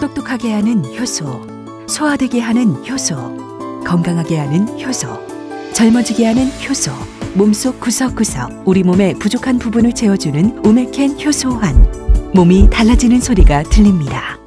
똑똑하게 하는 효소, 소화되게 하는 효소, 건강하게 하는 효소, 젊어지게 하는 효소, 몸속 구석구석 우리 몸의 부족한 부분을 채워주는 오메켄 효소환. 몸이 달라지는 소리가 들립니다.